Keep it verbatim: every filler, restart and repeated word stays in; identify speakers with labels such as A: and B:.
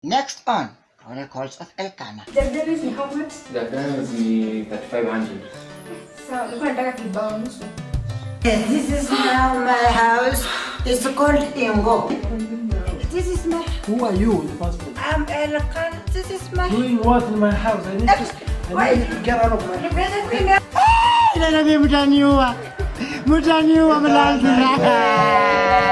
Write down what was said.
A: Next on Chronicles of Elkana.
B: The bill is how much?
C: The bill is thirty-five hundred.
B: So, you want to keep on.
A: Yes, this is now my house. It's called Ingo. This is my.
D: Who are you in the first place?
A: I'm Elkana. This is my.
D: Doing what in my house? I need to. I need to get out of my.
A: Hey, let me mutaniwa. Mutaniwa,